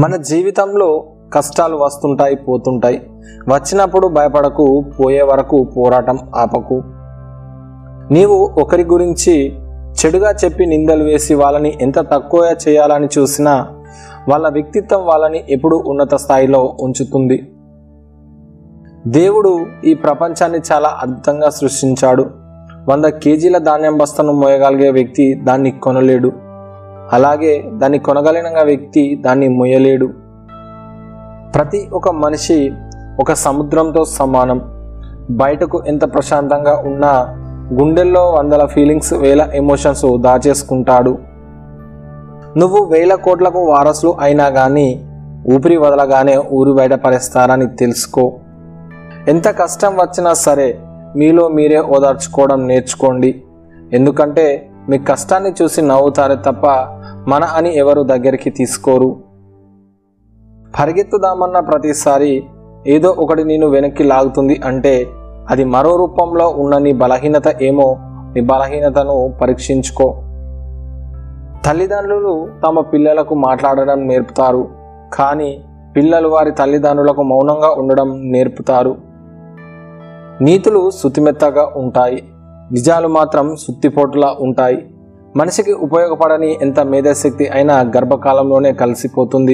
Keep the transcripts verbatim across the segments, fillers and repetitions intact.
మన జీవితంలో కష్టాలు వస్తుంటాయి పోతుంటాయి. వచ్చినప్పుడు భయపడకు, పోయే వరకు పోరాటం ఆపకు. నీవు ఒకరి గురించి చెడుగా చెప్పి నిందలు వేసి వాళ్ళని ఎంత తక్కువ చేయాలని చూసినా వాళ్ళ వ్యక్తిత్వం వాళ్ళని ఎప్పుడూ ఉన్నత స్థాయిలో ఉంచుతుంది. దేవుడు ఈ ప్రపంచాన్ని చాలా అద్భుతంగా సృష్టించాడు. వంద కేజీల ధాన్యం బస్తను మోయగలిగే వ్యక్తి దాన్ని కొనలేడు. అలాగే దాన్ని కొనగలిగిన వ్యక్తి దాన్ని మోయలేడు. ప్రతి ఒక్క మనిషి ఒక సముద్రంతో సమానం. బయటకు ఎంత ప్రశాంతంగా ఉన్నా గుండెల్లో వందల ఫీలింగ్స్, వేల ఎమోషన్స్ దాచేసుకుంటాడు. నువ్వు వేల కోట్లకు వారసులు అయినా కానీ ఊపిరి వదలగానే ఊరు బయట పడేస్తారని తెలుసుకో. ఎంత కష్టం వచ్చినా సరే మీలో మీరే ఓదార్చుకోవడం నేర్చుకోండి. ఎందుకంటే మీ కష్టాన్ని చూసి నవ్వుతారే తప్ప మన అని ఎవరు దగ్గరికి తీసుకోరు. పరిగెత్తుదామన్న ప్రతిసారి ఏదో ఒకటి నేను వెనక్కి లాగుతుంది అంటే అది మరో రూపంలో ఉన్న నీ బలహీనత ఏమో. నీ బలహీనతను పరీక్షించుకో. తల్లిదండ్రులు తమ పిల్లలకు మాట్లాడడం నేర్పుతారు, కానీ పిల్లలు వారి తల్లిదండ్రులకు మౌనంగా ఉండడం నేర్పుతారు. నీతులు శుతిమెత్తగా ఉంటాయి, నిజాలు మాత్రం సుత్తిపోటులా ఉంటాయి. మనిషికి ఉపయోగపడని ఎంత మేధాశక్తి అయినా గర్భకాలంలోనే కలిసిపోతుంది.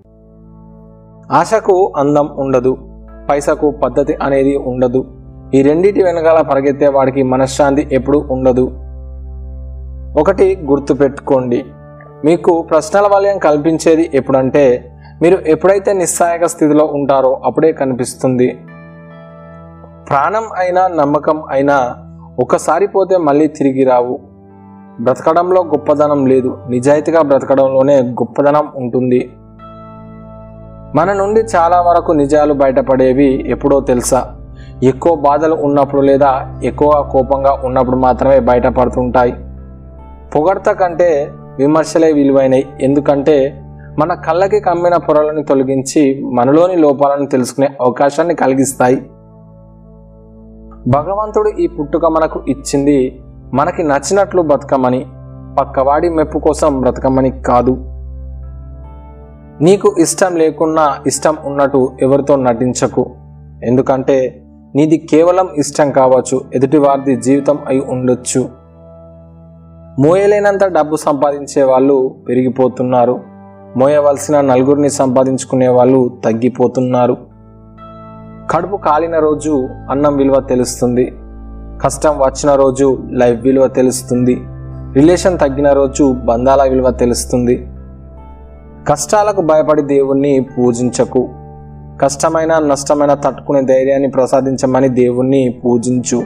ఆశకు అందం ఉండదు, పైసకు పద్ధతి అనేది ఉండదు. ఈ రెండింటి వెనకాల పరిగెత్తే వాడికి మనశ్శాంతి ఎప్పుడూ ఉండదు. ఒకటి గుర్తుపెట్టుకోండి, మీకు ప్రశ్నల వలయం కల్పించేది ఎప్పుడంటే మీరు ఎప్పుడైతే నిస్సహాయక స్థితిలో ఉంటారో అప్పుడే కనిపిస్తుంది. ప్రాణం అయినా నమ్మకం అయినా ఒకసారి పోతే మళ్ళీ తిరిగి రావు. బ్రతకడంలో గొప్పదనం లేదు, నిజాయితీగా బ్రతకడంలోనే గొప్పదనం ఉంటుంది. మన నుండి చాలా వరకు నిజాలు బయటపడేవి ఎప్పుడో తెలుసా? ఎక్కువ బాధలు ఉన్నప్పుడు లేదా ఎక్కువ కోపంగా ఉన్నప్పుడు మాత్రమే బయటపడుతుంటాయి. పొగడ్త కంటే విమర్శలే విలువైనవి. ఎందుకంటే మన కళ్ళకి కమ్మిన పొరలను తొలగించి మనలోని లోపాలను తెలుసుకునే అవకాశాన్ని కలిగిస్తాయి. భగవంతుడు ఈ పుట్టుక మనకు ఇచ్చింది మనకి నచ్చినట్లు బ్రతకమని, పక్కవాడి మెప్పు కోసం బ్రతకమని కాదు. నీకు ఇష్టం లేకున్నా ఇష్టం ఉన్నట్టు ఎవరితో నటించకు. ఎందుకంటే నీది కేవలం ఇష్టం కావచ్చు, ఎదుటివారిది జీవితం అయి ఉండొచ్చు. మోయలేనంత డబ్బు సంపాదించే వాళ్ళు పెరిగిపోతున్నారు, మోయవలసిన నలుగురిని సంపాదించుకునే వాళ్ళు తగ్గిపోతున్నారు. కడుపు కాలిన రోజు అన్నం విలువ తెలుస్తుంది, కష్టం వచ్చిన రోజు లైఫ్ విలువ తెలుస్తుంది, రిలేషన్ తగ్గిన రోజు బంధాల విలువ తెలుస్తుంది. కష్టాలకు భయపడి దేవుణ్ణి పూజించకు. కష్టమైన నష్టమైన తట్టుకునే ధైర్యాన్ని ప్రసాదించమని దేవుణ్ణి పూజించు.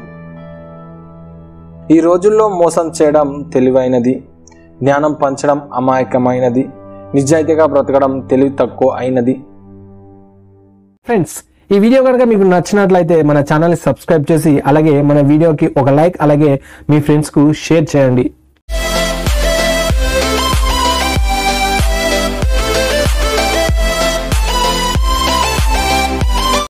ఈ రోజుల్లో మోసం చేయడం తెలివైనది, జ్ఞానం పంచడం అమాయకమైనది, నిజాయితీగా బ్రతకడం తెలివి తక్కువ అయినది. ఫ్రెండ్స్, ఈ వీడియో కనుక మీకు నచ్చినట్లయితే మన ఛానల్ని సబ్స్క్రైబ్ చేసి అలాగే మన వీడియోకి ఒక లైక్ అలాగే మీ ఫ్రెండ్స్కు షేర్ చేయండి.